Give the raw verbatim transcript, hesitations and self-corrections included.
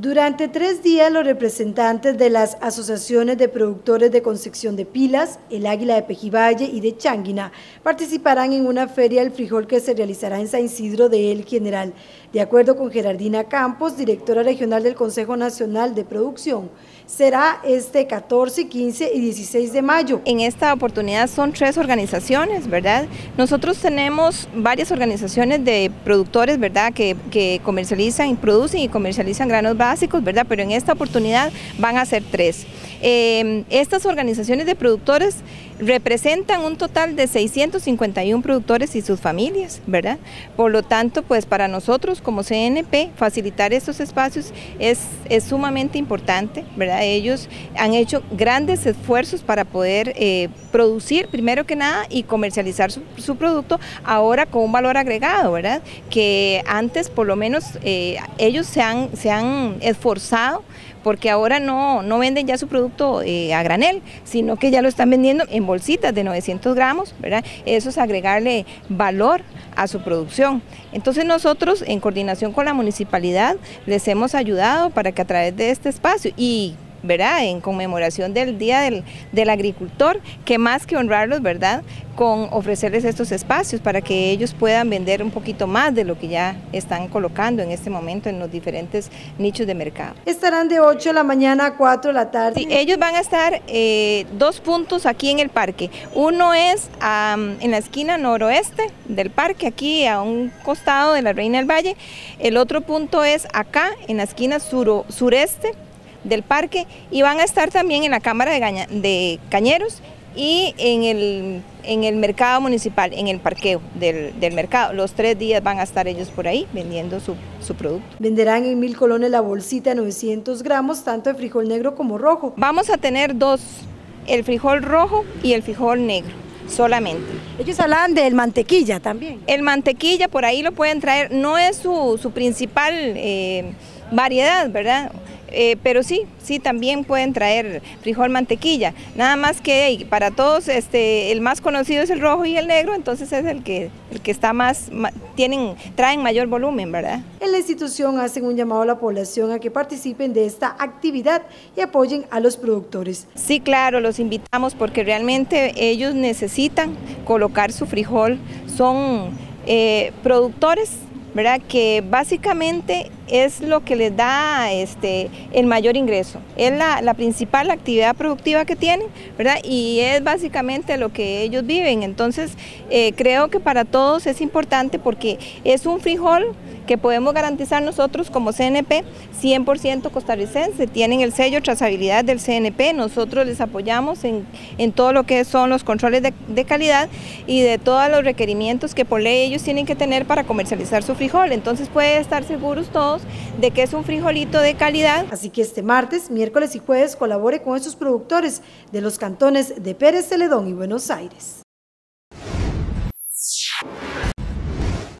Durante tres días, los representantes de las asociaciones de productores de Concepción de Pilas, El Águila de Pejivalle y de Changuina participarán en una feria del frijol que se realizará en San Isidro de El General. De acuerdo con Gerardina Campos, directora regional del Consejo Nacional de Producción, será este catorce, quince y dieciséis de mayo. En esta oportunidad son tres organizaciones, ¿verdad? Nosotros tenemos varias organizaciones de productores, ¿verdad?, que, que comercializan, producen y comercializan granos básicos, ¿verdad? Pero en esta oportunidad van a ser tres. Eh, estas organizaciones de productores representan un total de seiscientos cincuenta y uno productores y sus familias, ¿verdad? Por lo tanto, pues para nosotros como C N P, facilitar estos espacios es, es sumamente importante, ¿verdad? Ellos han hecho grandes esfuerzos para poder eh, producir, primero que nada, y comercializar su, su producto ahora con un valor agregado, ¿verdad? Que antes, por lo menos, eh, ellos se han, se han esforzado porque ahora no, no venden ya su producto eh, a granel, sino que ya lo están vendiendo en bolsitas de novecientos gramos, ¿verdad? Eso es agregarle valor a su producción. Entonces nosotros, en coordinación con la municipalidad, les hemos ayudado para que a través de este espacio y ¿verdad?, en conmemoración del Día del, del Agricultor, que más que honrarlos, ¿verdad?, con ofrecerles estos espacios para que ellos puedan vender un poquito más de lo que ya están colocando en este momento en los diferentes nichos de mercado. Estarán de ocho de la mañana a cuatro de la tarde. Sí, ellos van a estar eh, dos puntos aquí en el parque. Uno es um, en la esquina noroeste del parque, aquí a un costado de la Reina del Valle. El otro punto es acá, en la esquina suro, sureste del parque, y van a estar también en la Cámara de, Gaña, de Cañeros y en el, en el mercado municipal, en el parqueo del, del mercado. Los tres días van a estar ellos por ahí vendiendo su, su producto. Venderán en mil colones la bolsita de novecientos gramos, tanto de frijol negro como rojo. Vamos a tener dos, el frijol rojo y el frijol negro solamente. Ellos hablan del mantequilla también. El mantequilla por ahí lo pueden traer, no es su, su principal eh, variedad, ¿verdad? Eh, pero sí, sí también pueden traer frijol mantequilla, nada más que para todos este, el más conocido es el rojo y el negro, entonces es el que, el que está más, tienen, traen mayor volumen, ¿verdad? En la institución hacen un llamado a la población a que participen de esta actividad y apoyen a los productores. Sí, claro, los invitamos porque realmente ellos necesitan colocar su frijol, son eh, productores, ¿verdad?, que básicamente es lo que les da este, el mayor ingreso, es la, la principal actividad productiva que tienen, ¿verdad?, y es básicamente lo que ellos viven. Entonces eh, creo que para todos es importante porque es un frijol que podemos garantizar nosotros como C N P cien por ciento costarricense, tienen el sello trazabilidad del C N P, nosotros les apoyamos en, en todo lo que son los controles de, de calidad y de todos los requerimientos que por ley ellos tienen que tener para comercializar su frijol, entonces pueden estar seguros todos de que es un frijolito de calidad. Así que este martes, miércoles y jueves colabore con estos productores de los cantones de Pérez Celedón y Buenos Aires.